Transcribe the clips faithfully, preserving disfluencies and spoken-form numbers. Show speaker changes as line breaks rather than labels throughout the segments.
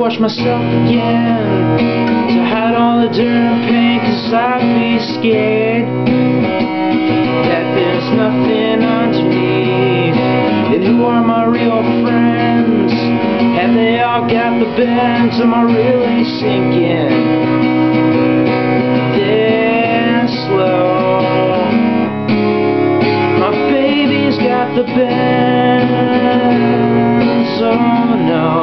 wash myself again, to hide all the dirt and pain, 'cause I'd be scared that there's nothing underneath. And who are my real friends? Have they all got the bends? Am I really sinking this slow? My baby's got the bends, oh no.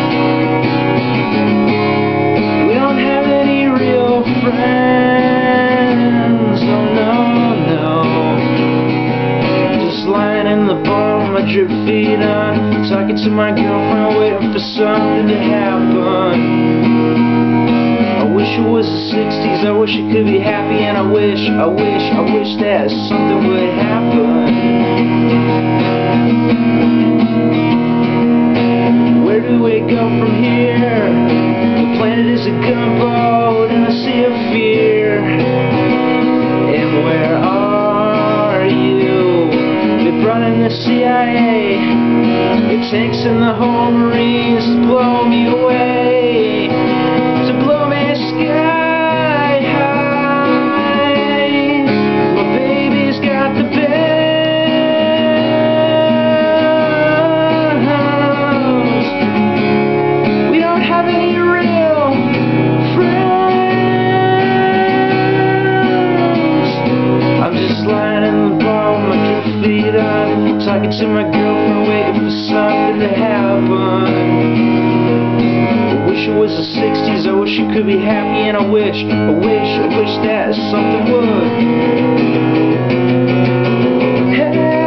We don't have any real friends, oh no, no. Just lying in the bar with my drip feet on, talking to my girlfriend, waiting for something to happen. I wish it was the sixties, I wish it could be happy, and I wish, I wish, I wish that something would happen. Where do we go from here? The planet is a gunboat in a sea of fear. And where are you? They brought in the C I A, the tanks and the whole Marines to blow me away, to blow me sky high. My baby's got the bends. We don't have any real friends. I'm just lying in the bar with my drip feet on, talking to my girlfriend, waiting for something to happen. I wish it was the sixties, I wish it could be happy, and I wish, I wish, I wish that something would. Hey.